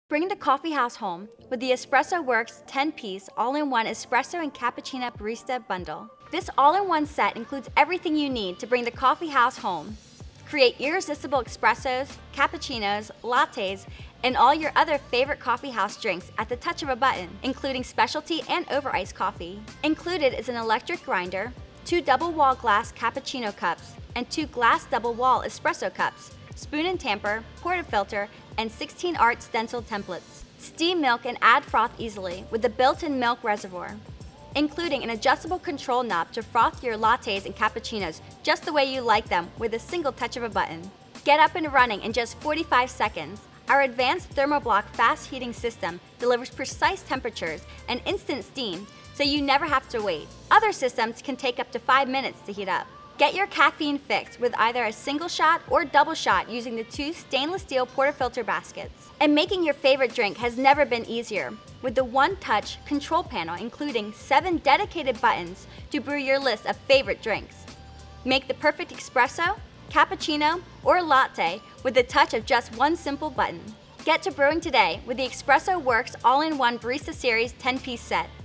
Bring the coffee house home with the Espresso Works 10-piece all-in-one espresso and cappuccino barista bundle. This all-in-one set includes everything you need to bring the coffee house home. Create irresistible espressos, cappuccinos, lattes, and all your other favorite coffee house drinks at the touch of a button, including specialty and over-ice coffee. Included is an electric grinder, 2 double-wall glass cappuccino cups, and 2 glass double-wall espresso cups, spoon and tamper, portafilter, and 16-art stenciled templates. Steam milk and add froth easily with the built-in milk reservoir, including an adjustable control knob to froth your lattes and cappuccinos just the way you like them with a single touch of a button. Get up and running in just 45 seconds. Our advanced ThermoBlock fast heating system delivers precise temperatures and instant steam, so you never have to wait. Other systems can take up to 5 minutes to heat up. Get your caffeine fix with either a single shot or double shot using the 2 stainless steel portafilter baskets. And making your favorite drink has never been easier with the one-touch control panel including 7 dedicated buttons to brew your list of favorite drinks. Make the perfect espresso, cappuccino, or latte with the touch of just one simple button. Get to brewing today with the Espresso Works all-in-one Barista Series 10-piece set.